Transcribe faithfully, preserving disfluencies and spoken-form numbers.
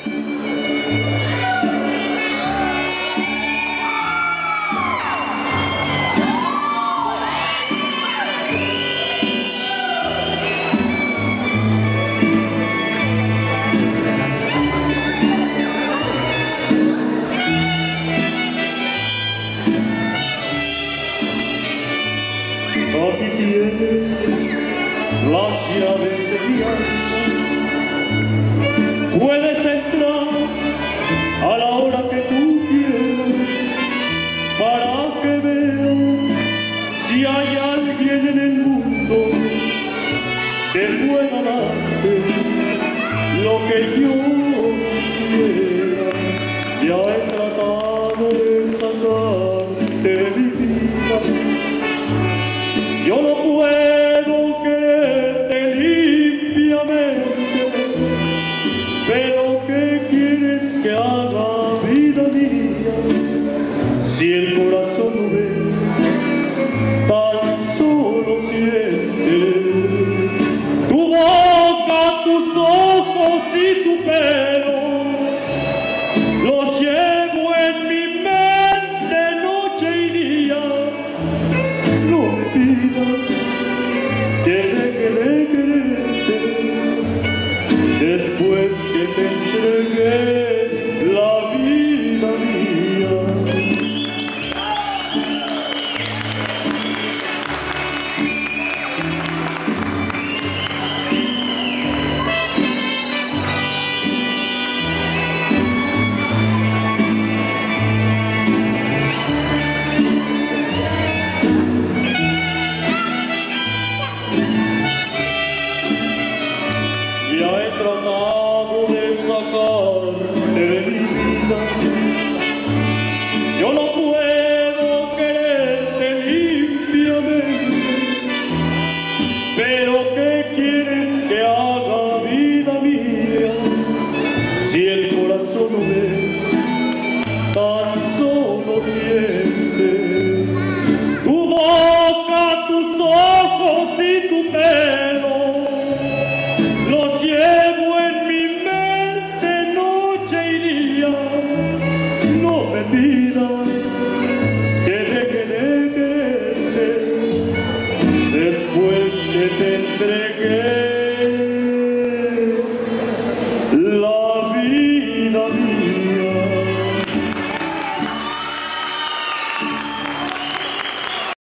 Aquí tienes las llaves de mi alma. Puedes entrar a la hora que tú quieras para que veas si hay alguien en el mundo que pueda darte lo que yo quisiera. Ya he tratado de sacarte de mi vida. Yo no puedo quererte limpiamente, pero ¿qué quieres que haga, vida mía? Si el corazón no ve, tan solo siente. Tu boca, tus ojos y tu pelo los llevo en mi mente noche y día. No me pidas que deje de quererte después que te entregué la vida mía. Ya he tratado de sacarte de mi vida. Yo no puedo quererte limpiamente, pero ¿qué quieres que haga, vida mía? Si el corazón no ve, tan solo siente. Tu boca, tus ojos y tu pelo los llevo en mi mente noche y día. No me pidas que deje de quererte después que te entregué